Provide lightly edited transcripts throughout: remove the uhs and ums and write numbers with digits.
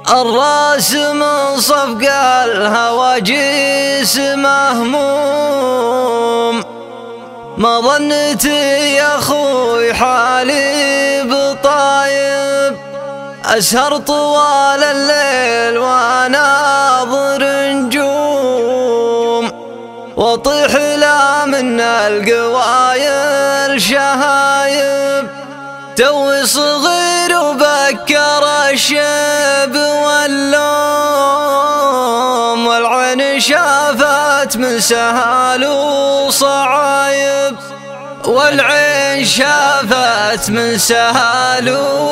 الراس من صفق الهواجيس مهموم، ما ظنتي يا خوي حالي بطايب، أسهر طوال الليل واناظر نجوم، واطيح لا من القوايل شهايب، توي صغير وبكر الشيب واللوم، والعين شافت من سهال وصعايب، والعين شافت من سهال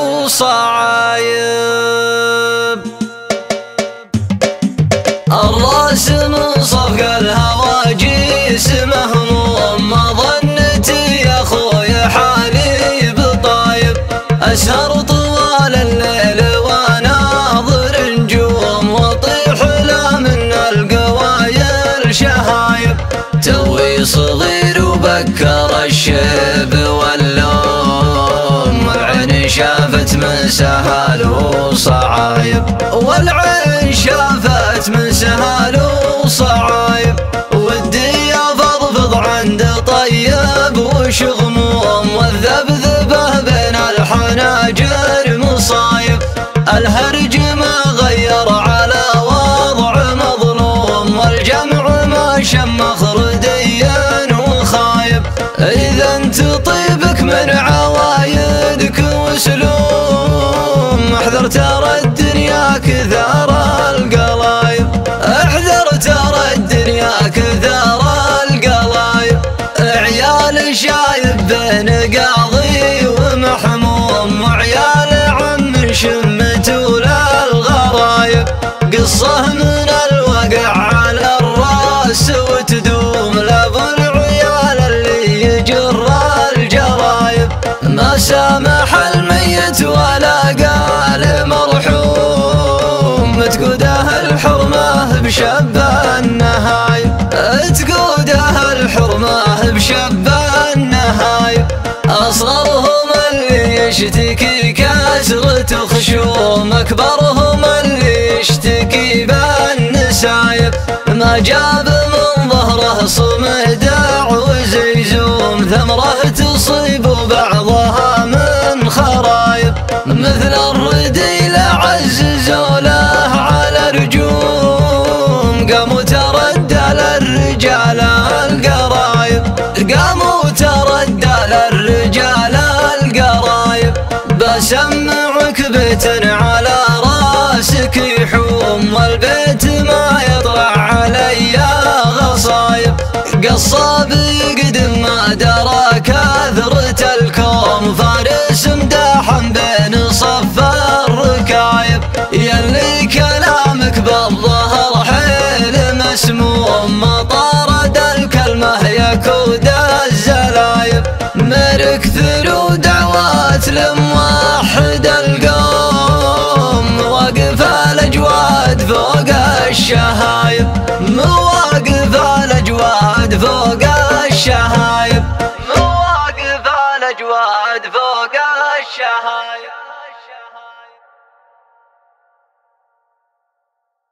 وصعايب. الراس من صفق الهواجيس مهموم، ما ظنتي يا خوي حالي بطايب، أسهر طوال الليل واناظر نجوم، واطيح لا من القوايل شهايب، توي صغير وبكر الشيب واللوم، والعين شافت من سهال وصعايب، والعين شافت من سهال وصعايب، ودي افضفض عند طيب وش غموم، والذبذبه بين الحناجر مصايب، الهرج ما غير على وضع مظلوم، والجمع ما شمخ رديا وخايب، اذا انت طيبك من عوايدك وسلوم، احذر ترى الدنيا كثار القلايب، احذر ترى الدنيا كثار القلايب، عيال شايب بين قاضي ومحموم، وعيال عم شمت ولا الغرايب، قصه من الوقع على الراس وتدوم، لابو العيال اللي يجر الجرايب، ما سامح الميت ولا قال مرحوم، تقوده الحرمه بشب النهايب، تقوده الحرمه بشب النهايب، أصغرهم اللي يشتكي كسرة خشوم، أكبرهم اللي يشتكي بالنسايب، ما جاب من ظهره صمدع وزيزوم، ثمره تصيب بعضها من خرايب، مثل الرديل عززوا له على رجوم، قاموا تردى للرجال القرايب، قاموا تردى للرجال القرايب، بسمعك بيت على راسك يحوم، والبيت ما يطلع علي غصايب، قصاب يقدم ما درى كثرة الكوم، فارس مداحم بين صف الركايب، يلي كلامك بالظهر حيل مسموم، ما طارد الكلمة يكود الزلايب، مرك ثلو دعوات لموحد القوم، وقف الأجواد فوق الشهايب.